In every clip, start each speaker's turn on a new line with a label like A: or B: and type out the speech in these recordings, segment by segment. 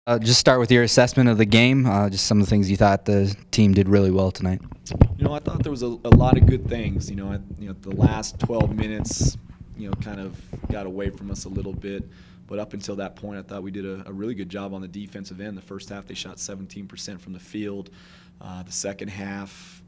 A: Just start with your assessment of the game, just some of the things you thought the team did really well tonight.
B: I thought there was a lot of good things. The last 12 minutes, kind of got away from us a little bit. But up until that point, I thought we did a really good job on the defensive end. The first half, they shot 17% from the field. The second half,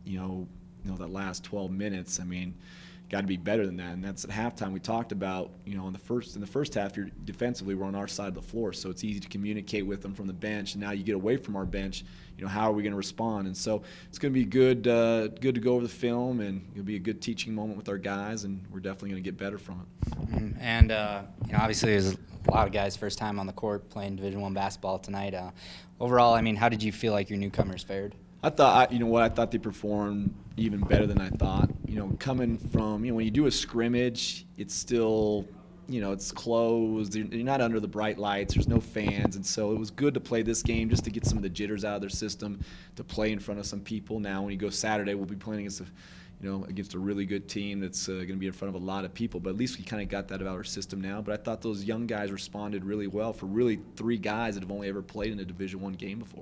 B: that last 12 minutes, got to be better than that. And that's at halftime. We talked about, in the first half, you're defensively we're on our side of the floor, so it's easy to communicate with them from the bench. And now you get away from our bench, how are we going to respond? And so it's going to be good to go over the film, and it'll be a good teaching moment with our guys, and we're definitely going to get better from it.
A: And obviously there's a lot of guys first time on the court playing Division I basketball tonight. Overall, how did you feel like your newcomers fared?
B: I thought, I thought they performed even better than I thought. Coming from, when you do a scrimmage, it's still, it's closed. You're not under the bright lights. There's no fans, and so it was good to play this game just to get some of the jitters out of their system, to play in front of some people. Now, when you go Saturday, we'll be playing against a really good team that's going to be in front of a lot of people. But at least we kind of got that out of our system now. But I thought those young guys responded really well for really three guys that have only ever played in a Division I game before.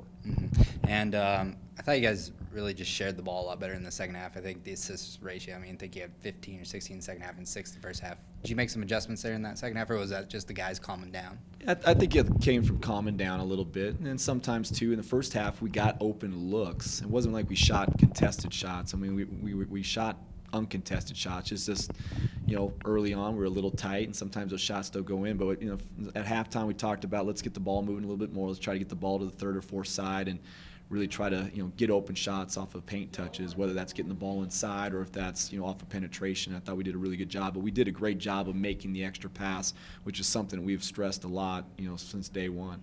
A: And I thought you guys really just shared the ball a lot better in the second half. I think the assist ratio, I think you had 15 or 16 in the second half and 6 the first half. Did you make some adjustments there in that second half, or was that just the guys calming down?
B: I think it came from calming down a little bit. And then sometimes, too, in the first half, we got open looks. It wasn't like we shot contested shots. We shot uncontested shots. It's just, early on we were a little tight, and sometimes those shots don't go in. But, at halftime we talked about let's get the ball moving a little bit more. Let's try to get the ball to the third or fourth side and really try to, get open shots off of paint touches, whether that's getting the ball inside or if that's, off of penetration. I thought we did a really good job, but we did a great job of making the extra pass, which is something we've stressed a lot, since day one.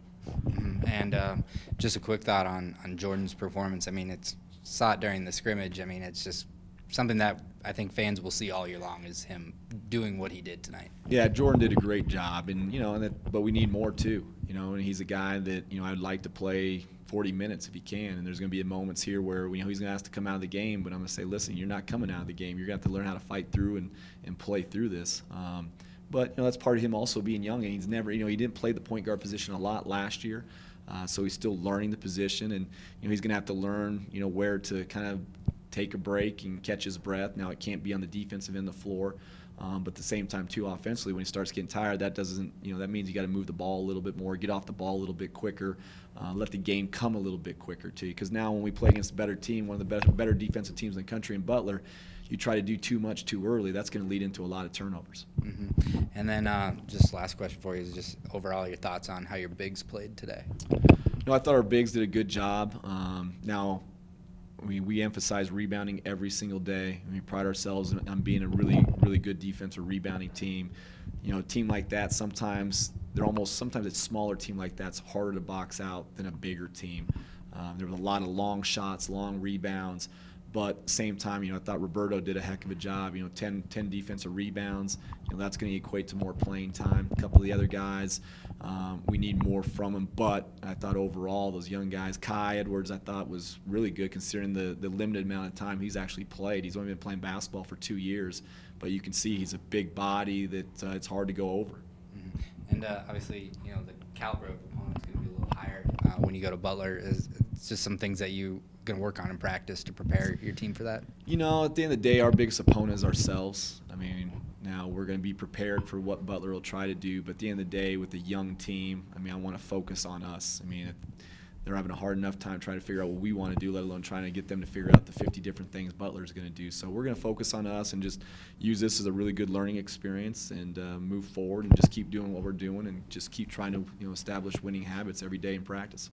A: And just a quick thought on Jordan's performance. It's saw it during the scrimmage. It's just something that I think fans will see all year long is him doing what he did tonight. Yeah,
B: Jordan did a great job, and but we need more too. And he's a guy that I'd like to play 40 minutes if he can. And there's going to be moments here where he's going to ask to come out of the game, but I'm going to say, listen, you're not coming out of the game. You're going to have to learn how to fight through and play through this. But that's part of him also being young, and he's never, he didn't play the point guard position a lot last year, so he's still learning the position, and he's going to have to learn where to kind of take a break and catch his breath. Now it can't be on the defensive end of the floor, but at the same time too, offensively, when he starts getting tired, that doesn't, that means you got to move the ball a little bit more, get off the ball a little bit quicker, let the game come a little bit quicker too. Because now when we play against a better team, one of the better defensive teams in the country in Butler, you try to do too much too early, that's going to lead into a lot of turnovers.
A: And then just last question for you is just overall your thoughts on how your bigs played today.
B: I thought our bigs did a good job. Now, we emphasize rebounding every single day. We pride ourselves on being a really, really good defensive rebounding team. A team like that, sometimes a smaller team like that's harder to box out than a bigger team. There was a lot of long shots, long rebounds, but at the same time, I thought Roberto did a heck of a job. 10 defensive rebounds. That's going to equate to more playing time. A couple of the other guys, we need more from them. But I thought overall, those young guys, Kai Edwards, I thought was really good considering the limited amount of time he's actually played. He's only been playing basketball for 2 years, but you can see he's a big body that it's hard to go over.
A: And obviously, the caliber of opponent's going to be a little higher when you go to Butler. It's just some things that you going to work on in practice to prepare your team for that?
B: At the end of the day, our biggest opponent is ourselves. Now we're going to be prepared for what Butler will try to do, but at the end of the day, with a young team, I want to focus on us. They're having a hard enough time trying to figure out what we want to do, let alone trying to get them to figure out the 50 different things Butler's going to do. So we're going to focus on us and just use this as a really good learning experience and move forward and just keep doing what we're doing and just keep trying to establish winning habits every day in practice.